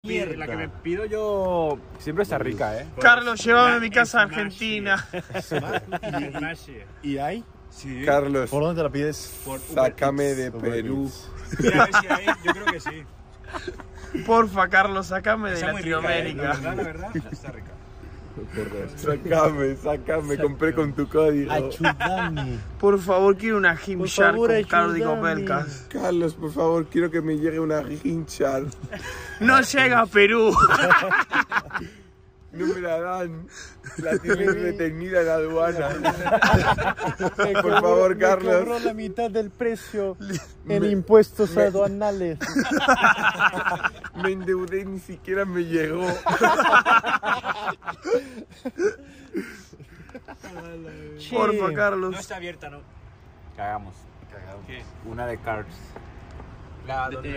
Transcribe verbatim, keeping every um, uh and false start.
pido, la que me pido yo siempre está rica, ¿eh? Carlos, llévame a mi casa a Argentina. ¿Y hay? Sí. Carlos, ¿Por dónde te la pides? Por sácame de Uber Perú. Mira, a ver si hay, yo creo que sí. Porfa, Carlos, sacame de Está muy rica, ¿eh? Latinoamérica. La verdad, la verdad, está rica. Sácame, sácame, compré con tu código. Ayúdame. Por favor, quiero una Por Gymshark favor, con Carlos de ayúdame. Copelcas. Carlos, por favor, quiero que me llegue una hinchar. No llega a Perú. No me la dan. La tienen retenida en la aduana. Me Por cobró- favor, me Carlos. cobró la mitad del precio en Me- impuestos me- aduanales. Me endeudé y ni siquiera me llegó. Porfa, Carlos. No está abierta, ¿no? Cagamos. ¿Qué? Una de Cars. La, donde